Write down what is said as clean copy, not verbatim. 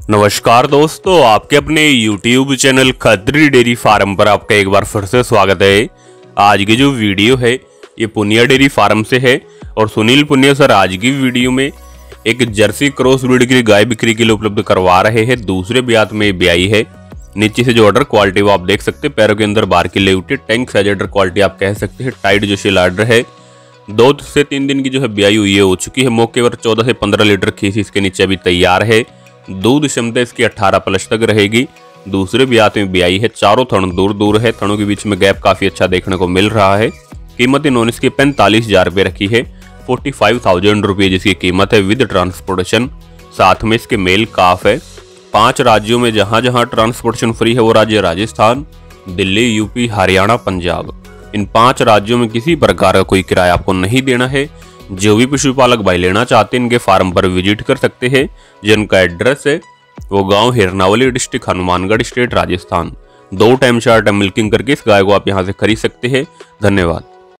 नमस्कार दोस्तों, आपके अपने YouTube channel Khatri dairy farm पर आपका एक बार फिर से स्वागत है। आज की जो वीडियो है ये पुनिया डेयरी फार्म से है और सुनील पुनिया सर आज की वीडियो में एक जर्सी क्रॉस ब्रीड की गाय बिक्री के लिए उपलब्ध करवा रहे हैं। दूसरे ब्यात में ब्याई है। नीचे से जो ऑर्डर क्वालिटी वो आप देख सकते हैं, पैरों के अंदर बार की लेवटी, टैंक साइज ऑर्डर क्वालिटी आप कह सकते हैं। टाइट जो शेल ऑर्डर है। 2 से 3 दिन की जो है ब्याई हुई है, हो चुकी है। मौके पर 14 से 15 लीटर खीस इसके नीचे अभी तैयार है। दूध क्षमता इसकी 18 प्लस तक रहेगी। दूसरे ब्यात में ब्याई है। चारों थन दूर दूर है। थनों के बीच में गैप काफी अच्छा देखने को मिल रहा है। कीमत इन्होंने इसकी 45,000 रुपये रखी है। 45,000 रुपये जिसकी कीमत है विद ट्रांसपोर्टेशन। साथ में इसके मेल काफ है। 5 राज्यों में जहां जहां ट्रांसपोर्टेशन फ्री है वो राज्य राजस्थान, दिल्ली, यूपी, हरियाणा, पंजाब। इन 5 राज्यों में किसी प्रकार का कोई किराया आपको नहीं देना है। जो भी पशुपालक भाई लेना चाहते हैं इनके फार्म पर विजिट कर सकते हैं। जिनका एड्रेस है वो गांव Hirnawali, district Hanumangarh, state Rajasthan. 2 time 4 time milking करके इस गाय को आप यहां से खरीद सकते हैं। धन्यवाद।